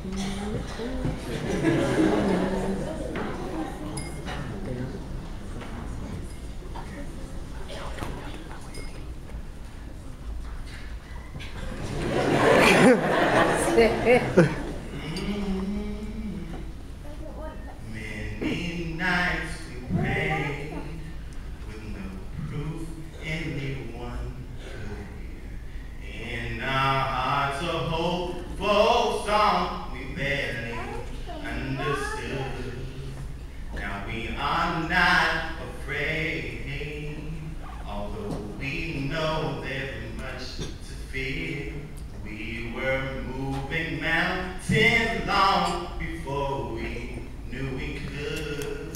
Many nights we prayed with no proof anyone could hear. In our hearts a hopeful song we barely understood. Now we are not afraid, although we know there's much to fear. We were moving mountains long before we knew we could.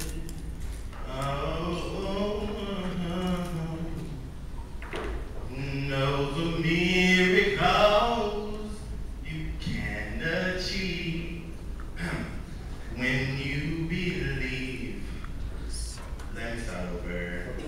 Oh, knows the miracles you can achieve when you believe. Let me start over.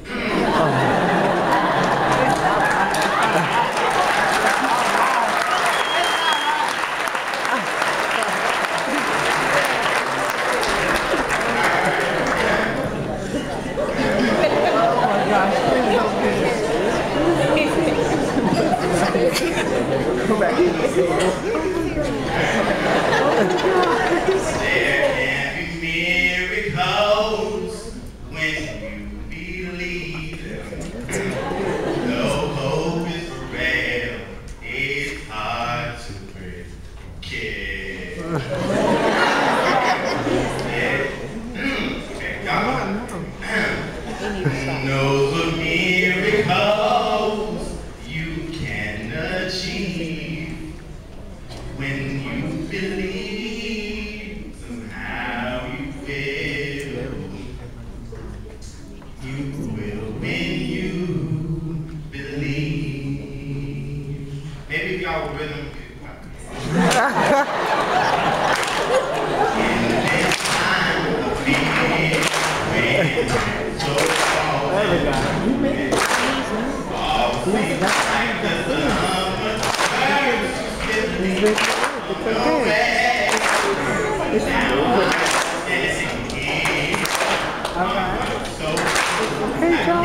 There can be miracles when you believe. Though hope is frail, it's hard to forget. Knows the miracles you can achieve when you believe. Somehow you will when you believe. Maybe if y'all were rhythm. In this time of fear, so all things like the summer birds still no rest. Now I'm standing here, so I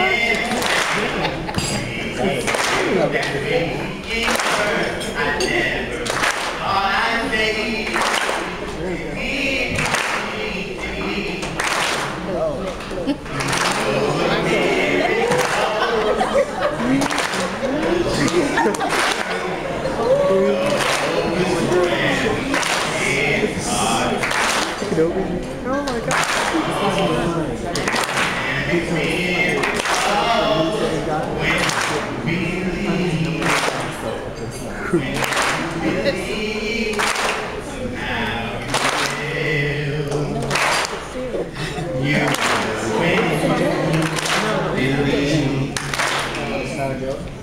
never thought I'd make Oh my God. You